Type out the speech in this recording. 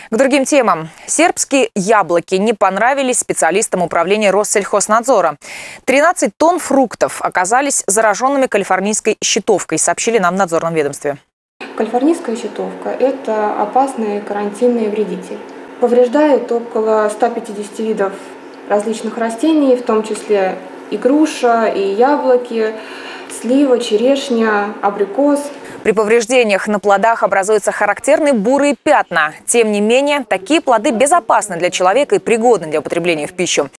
К другим темам. Сербские яблоки не понравились специалистам управления Россельхознадзора. 13 тонн фруктов оказались зараженными калифорнийской щитовкой, сообщили нам в надзорном ведомстве. Калифорнийская щитовка – это опасный карантинный вредитель. Повреждает около 150 видов различных растений, в том числе и груша, и яблоки, слива, черешня, абрикос. При повреждениях на плодах образуются характерные бурые пятна. Тем не менее, такие плоды безопасны для человека и пригодны для употребления в пищу.